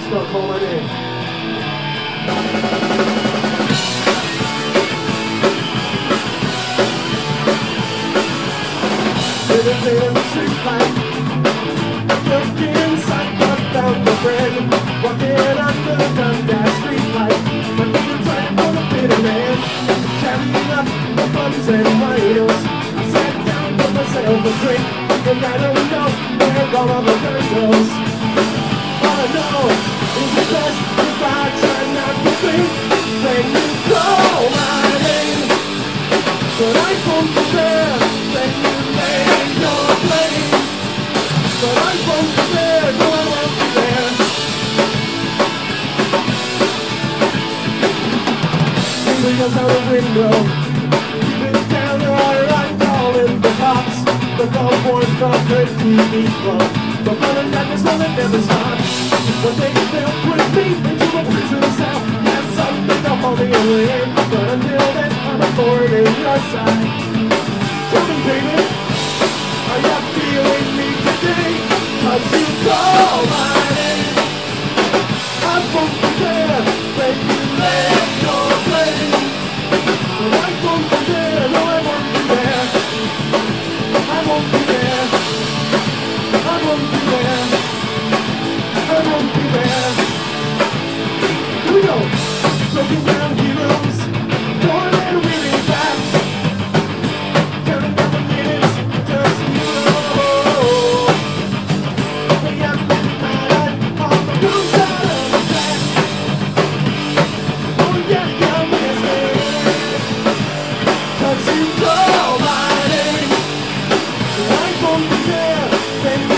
TNO Call My Name. Living in the street light, looking inside, but found a friend. Walking under the Dundas street light, my people trying for the bitter man. Carrying up the bums and wheels, I sat down for myself a drink, and I don't know where all of the girls goes. All I know is the best if I try not to think when you call my name. But I won't be there when you lay your blame. But I won't be there, no I won't be there. Windows out the window, keep it down or I'm calling the cops. The billboards from the TV club, the fun and madness will never stop. One day they'll put me into a prison cell, and someday they'll haul me away. But until then, I'm a thorn in your side. Tell me, baby, are you feeling me today? 'Cause you call my name. I won't be there when you lay your blame. But I won't be there, no I won't be there. I won't be there. I won't be there. I won't be there. Here we go. Broken down heroes, more than winning backs. Counting down the minutes, just you know. We have been mad on the wrong side of the track. Oh yeah, you miss me. 'Cause you call my name. I won't be there when